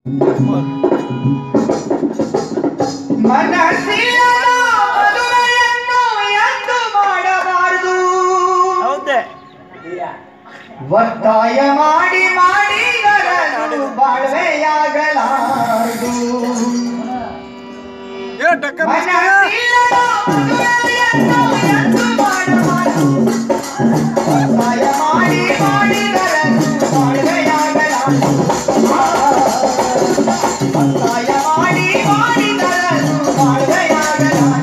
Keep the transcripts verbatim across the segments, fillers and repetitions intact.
ಮನಸ್ಸಿಲ್ಲದ ಮದುವೆಯನ್ನು ಎಂದು ಮಾಡಬಾರದು. ಒತ್ತಾಯ ಮಾಡಿ ಮಾಡಿದರದು ಬಾಳ್ವೆಯಾಗಲಾರದು. ಮನಸ್ಸಿಲ್ಲದ ಮದುವೆಯನ್ನು ಎಂದು ಮಾಡಬಾರದು. ಒತ್ತಾಯ ಮಾಡಿ ಮಾಡಿದರದು ಬಾಳ್ವೆಯಾಗಲಾರದು. ಒತ್ತಾಯ ಮಾಡಿ ಮಾಡಿದರದು ಬಾಳ್ವೆಯಾಗಲಾರದು.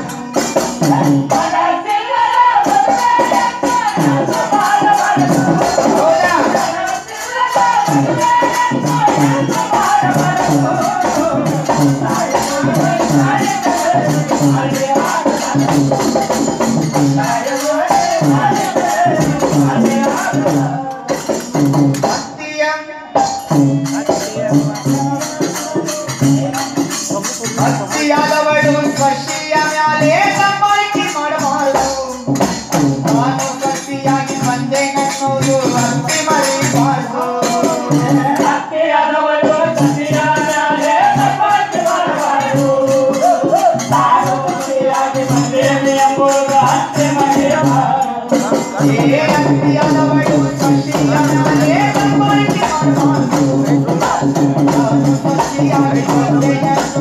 ಭಕ್ತಿಯಾದವಳು ಸ್ಪರ್ಶಿಯ ಮ್ಯಾಲೆ ಸಂಬಳಿಕೆ ಮಾಡಬಾರದು. ನಾನು ಭಕ್ತಿಯಾಗಿ ಬಂದೆ ನನ್ನೋದು ಭಕ್ತಿ ಮರೆಯಬಾರದು. ಭಕ್ತಿಯಾದವಳು ಸ್ಪರ್ಶಿಯ ಮ್ಯಾಲೆ ಸಂಬಳಿಕೆ ಮಾಡಬಾರದು. ನಾನು ಭಕ್ತಿಯಾಗಿ ಬಂದೆ ಎಂಬುದು ಭಕ್ತಿ ಮರೆಯಬಾರದು. ಭಕ್ತಿಯಾದವಳು ಸ್ಪರ್ಶಿಯ ಮ್ಯಾಲೆ ಸಂಬಳಿಕೆ ಮಾಡಬಾರದು. ನಾನು ಭಕ್ತಿಯಾಗಿ ಬಂದೆ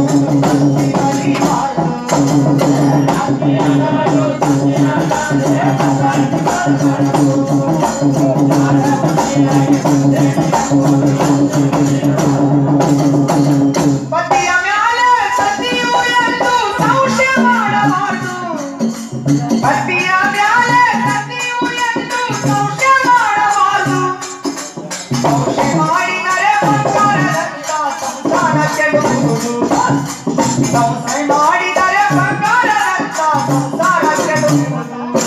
ಪತಿಯ ಮ್ಯಾಲೆ ಸತಿಯು ಎಂದು ಸಂಶಯ ಮಾಡಬಾರದು. ಪತಿಯ ಮ್ಯಾಲೆ ಸತಿಯು ಎಂದು ಸಂಶಯ ಮಾಡಬಾರದು. ಸಂಶಯ ಮಾಡಿದರೆ ಬಂಗಾರದಂತ ಸಂಸಾರ ಕೆಡುವುದು. ಸಂಶಯ ಮಾಡಿದರೆ ಬಂಗಾರದಂತ ಸಂಸಾರ ಕೆಡುವುದು.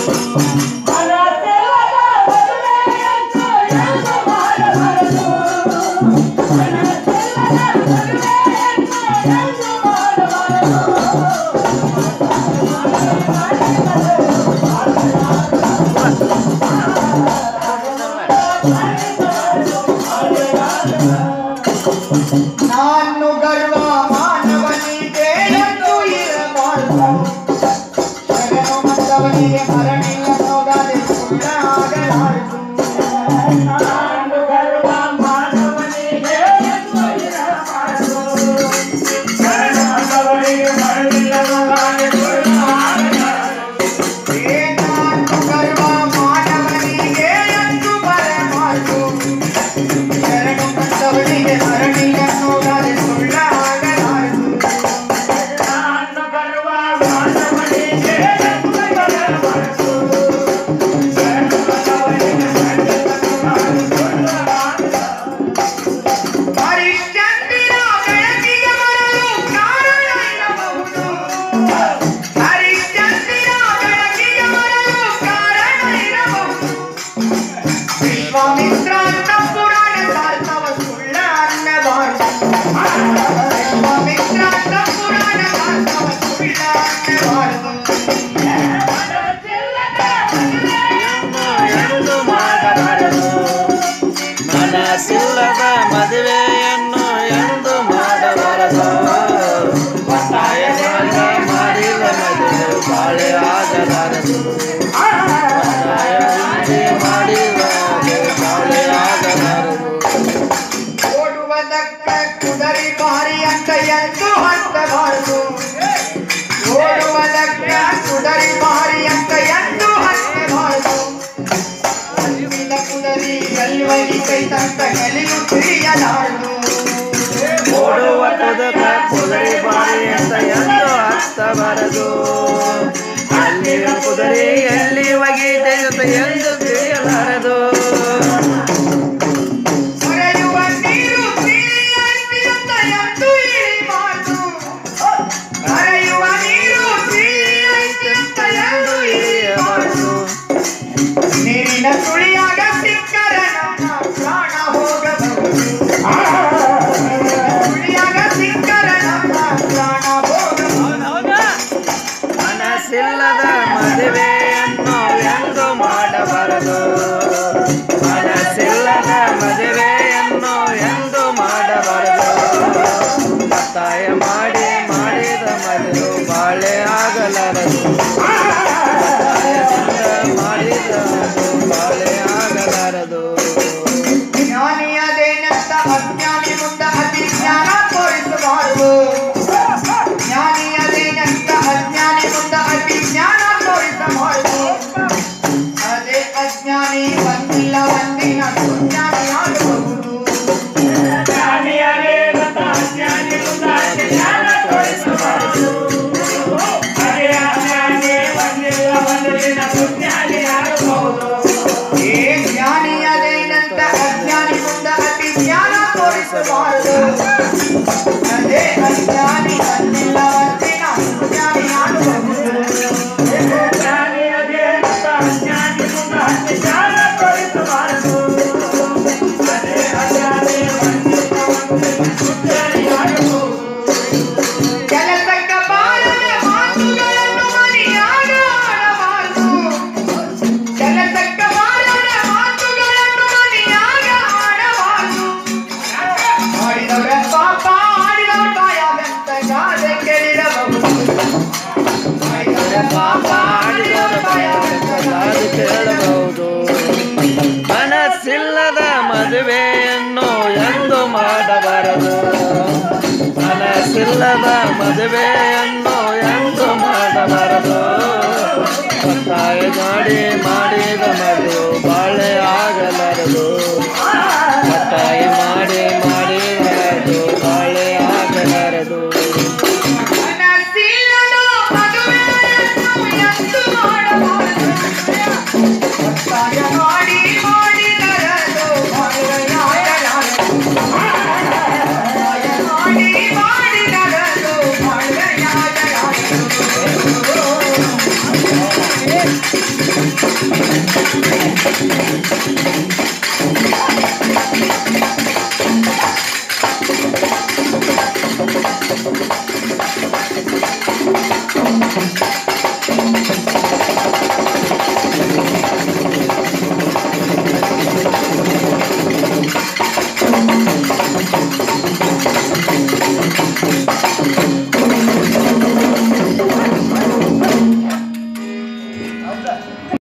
ನಾನು ಗರ್ವ ಮಾನವನಿಗೆ ಎಂದು ಇರಬಾರದು. ಜಗನು ಮತ್ತವನಿಗೆ ಮರಣಿಲ್ಲ ನೋಡದೆ ಸುಳ್ಳಾಗಲಾರದು. ನಾನು ಗರ್ವ ಮಾನವನಿಗೆ ಎಂದು ಇರಬಾರದು. ಜಗನು ಮತ್ತವನಿಗೆ ಮರಣಿಲ್ಲ ನೋಡದೆ ಸುಳ್ಳಾಗಲಾರದು. ನಾನು ಗರ್ವ ಮಾನವನಿಗೆ ಎಂದು ಬರಬಾರದು. ಜಗನು ಮತ್ತವನಿಗೆ ಮರಣಿಲ್ಲ ನೋಡದೆ ಸುಳ್ಳಾಗಲಾರದು. ನಾನು ಗರ್ವ ಮಾನವನಿಗೆ ಎಂದು ಬರಬಾರದು. ಜಗನು ಮತ್ತವನಿಗೆ ಮರಣಿಲ್ಲ ನೋಡದೆ ಸುಳ್ಳಾಗಲಾರದು. ಹರಿಶ್ಚಂದ್ರನ ಬೆಳಕಿಗೆ ಬರಲು ಕಾರಣ ಇರಬಹುದು. ಹರಿಶ್ಚಂದ್ರನ ಬೆಳಕಿಗೆ ಬರಲು ಕಾರಣ ಇರಬಹುದು. ವಿಶ್ವಾಮಿತ್ರ ಅಂತ ಪುರಾಣ ಸಾರ್ಥವ ಸುಳ್ಳ ಅನ್ನಬಾರದು. ವಿಶ್ವಾಮಿತ್ರ ಅಂತ ಪುರಾಣ ಸಾರ್ಥವ ಸುಳ್ಳ ಅನ್ನಬಾರದು. ಎಂದು ಮಾಡಬಾರದು. ಮನಸ್ಸಿಲ್ಲದ ಮದುವೆಯನ್ನು ಎಂದು ಮಾಡಬಾರದು. ಒತ್ತಾಯ ಮಾಡಿದ ಮದುವೆ ಬಾಳೆ ಆಗಲಾರದು. ಒತ್ತಾಯ ಮಾಡಿದ ಬಾಳೆ ಆಗಲಾರದು. ಓಡುವುದಕ್ಕ ಕುದರಿ ಭಾರಿ ಅಂತ ಎಂದು ಹತ್ತಬಾರದು. ಓಡುವುದಕ್ಕ ಕುದರಿ ಭಾರಿ ಅಂತ ಎಂದು ಹತ್ತಬಾರದು. ಹತ್ತಿದ ಕುದರಿ ಎಲ್ಲಿವಗಿ ಕೈತಂತ ಎಲ್ಲಿಯೂ ತಿಳಿಯಲಾರದು. ಓಡುವ ಕುದುಕ ಕುದುರೆ ಬಾರಿ ಅಂತ ಎಂದು ಹತ್ತಬಾರದು. ಅಲ್ಲಿನ ಕುದುರೆ ಎಲ್ಲಿ ಒಗೀತೆ ಎಂದು ತಿಳಿಯಲಾರದು. ಹರಿಯುವ ನೀರು ತಿಳಿಯೈತಿ ಅಂತ ಎಂದು ಇಳಿಬಾರದು. ಹರಿಯುವ ನೀರು ತಿಳಿಯೈತಿ ಅಂತ ಎಂದು ಇಳಿಬಾರದು. ನೀರಿನ ಸುಳಿಯಾಗ ಸಿಕ್ಕರ ನಮ್ಮ ಪ್ರಾಣ ಹೋಗಬಹುದು. ಸುಳಿಯಾಗ ಸಿಕ್ಕರ ನಮ್ಮ ಪ್ರಾಣ ಹೋಗಬಹುದು. ಮನಸ್ಸಿಲ್ಲದ ಮದುವೆಯನ್ನು ಎಂದು ಮಾಡಬಾರದು. ಮಾಡಿದ ಬಾಳೆ ಆಗಲಾರದು ಜ್ಞಾನಿಯದೇನೆಂತ ಅಜ್ಞಾನಿ ಮುಂದ ಅತಿ ಜ್ಞಾನ ತೋರಿಸಬಾರದು ಜ್ಞಾನಿಯದೇನೆಂತ ಅಜ್ಞಾನಿ ಮುಂದ ಅತಿ ಜ್ಞಾನ ತೋರಿಸಬಾರದು ಅದೇ ಅಜ್ಞಾನಿ ಬಂದಿಲ್ಲ ಒಂದಿನ ಸುಜ್ಞಾನಿ ಆಗಬಹುದು ಜ್ಞಾನಿಯದೇನೆಂತ ಅಜ್ಞಾನಿ ಮುಂದ ಅತಿ ಜ್ಞಾನ ತೋರಿಸಬಾರದು ಅದೇ ಅಜ್ಞಾನಿ ಬಂದಿಲ್ಲ ಒಂದಿನ ಸುಜ್ಞಾನಿ ಆಗಬಹುದು ಏ ಜ್ಞಾನಿಯದೇನೆಂತ ಅಜ್ಞಾನಿ ಮುಂದ ಅತಿ ಜ್ಞಾನ ತೋರಿಸಬಾರದು ಅದೇ ಅಜ್ಞಾನಿ ಬಂದಿಲ್ಲ ಒಂದಿನ ಸುಜ್ಞಾನಿ ಆಗಬಹುದು ಜ್ಞಾನಿಯದೇನೆಂತ ಅಜ್ಞಾನಿ ಮುಂದ ಅತಿ ಜ್ಞಾನ ತೋರಿಸಬಾರದು ಅದೇ ಅಜ್ಞಾನಿ ಬಂದಿಲ್ಲ ಒಂದಿನ ಸುಜ್ಞಾನಿ ಆಗಬಹುದು ಕೆಲಸಕ್ಕ ಬಾರದ ಮಾತುಗಳನ್ನು ಮನೆಯಾಗ ಆಡಬಾರದು ಕೆಲಸಕ್ಕ ಬಾರದ ಮಾತುಗಳನ್ನು ಮನೆಯಾಗ ಆಡಬಾರದು ಮಾಡಿದವರ ಪಾಪ ಆಡಿದವರ ಬಾಯಾಗಂತ ಗಾದೆ ಕೇಳಿರಬಹುದು ಮಾಡಿದವರ ಪಾಪ ಆಡಿದವರ ಬಾಯಾಗಂತ ಗಾದೆ ಕೇಳಬಹುದು ಮನಸ್ಸಿಲ್ಲದ ಮದುವೆಯನ್ನು ಎಂದು ಮಾಡಬಾರದು ಮನಸ್ಸಿಲ್ಲದ ಮದುವೆಯನ್ನು ಎಂದು ಮಾಡಬಾರದು ಒತ್ತಾಯ ಮಾಡಿ ಮಾಡಿದ ಮದುವೆ ಬಾಳೆ ಆಗಲಾರದು ಒತ್ತಾಯ ಮಾಡಿ ಮಾಡಿದ ಮದುವೆ ಬಾಳೆ ಆಗಲಾರದು ಮನಸ್ಸಿಲ್ಲದ ಮದುವೆಯನ್ನು ಎಂದು ಮಾಡಬಾರದು ಒತ್ತಾಯ ಮಾಡಿ ಮಾಡಿದರದು ಬಾಳೆಯಾಗಲಾರದು ಒತ್ತಾಯ ಮಾಡಿ ಮಾಡಿದರದು ಬಾಳೆಯಾಗಲಾರದು